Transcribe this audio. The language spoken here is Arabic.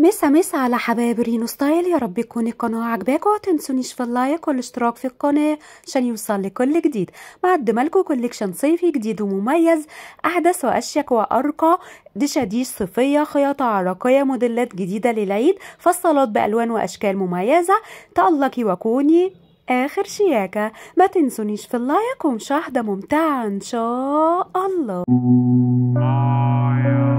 مسا على حبايب رينو ستايل، يا رب يكون القناة عجباكم. متنسونيش في اللايك والاشتراك في القناة عشان يوصل لكل جديد. مقدمه لكم كوليكشن صيفي جديد ومميز، احدث واشيك وارقى دشاديش صيفية، خياطة عراقية، موديلات جديدة للعيد، فصلات بالوان واشكال مميزة. تألقي وكوني اخر شياكة. ما تنسونيش في اللايك ومشاهدة ممتعة ان شاء الله.